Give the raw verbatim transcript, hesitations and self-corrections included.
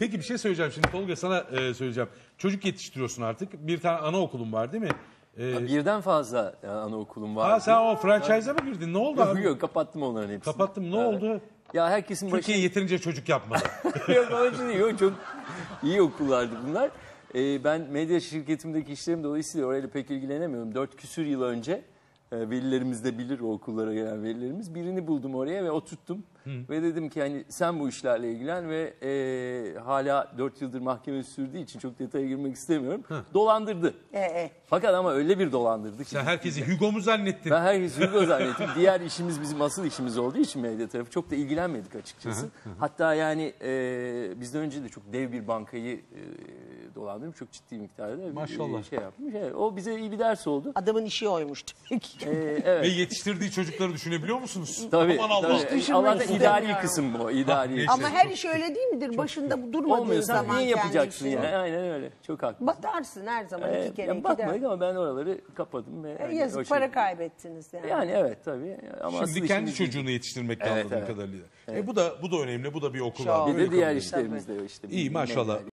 Peki bir şey söyleyeceğim şimdi Tolga, sana e, söyleyeceğim. Çocuk yetiştiriyorsun artık. Bir tane anaokulun var değil mi? E, Birden fazla e, anaokulum var. ha, sen o franchise'a mı girdin? Ne oldu Yok, abi? yok, kapattım onların hepsini. Kapattım. Ne Evet. oldu? Ya herkesin Türkiye başı... yeterince çocuk yapmadı. Yok, onun için değil. Yok, çok iyi okullardı bunlar. Ee, ben medya şirketimdeki işlerim dolayısıyla orayla pek ilgilenemiyorum. Dört küsür yıl önce e, velilerimiz de bilir, o okullara gelen velilerimiz. Birini buldum oraya ve oturttum. Hı. Ve dedim ki hani sen bu işlerle ilgilen ve e, hala dört yıldır mahkeme sürdüğü için çok detaya girmek istemiyorum. Hı. Dolandırdı. E, e. Fakat ama öyle bir dolandırdı ki. Sen herkesi Hugo mu zannettin? Ben herkesi Hugo zannettim. Diğer işimiz bizim asıl işimiz olduğu için medya tarafı çok da ilgilenmedik açıkçası. Hı hı hı. Hatta yani e, bizden önce de çok dev bir bankayı e, dolandırmış, çok ciddi miktarda. Maşallah. Bir, şey yapmış. Evet, o bize iyi bir ders oldu. Adamın işi oymuş. e, evet. Ve yetiştirdiği çocukları düşünebiliyor musunuz? Tabii. Aman Allah. tabii. Allah'tan idari kısım bu. İdari. Ama her iş öyle değil midir? Başında durmadığın Olmuyorsan zaman niye yapacaksın kendi yani? işini. Aynen öyle. Çok haklı. Batarsın her zaman Ee, iki kere yani iki batmadık der. ama ben oraları kapadım. Ve E, hani yazık o para şekilde. kaybettiniz yani. Yani evet tabii. Ama asıl Şimdi kendi işimiz çocuğunu yetiştirmek Evet, anladığım evet. kadarıyla. E bu da bu da önemli. Bu da bir okul Çok. var. bir Böyle de diğer kabul işlerimiz de işte. İyi, maşallah.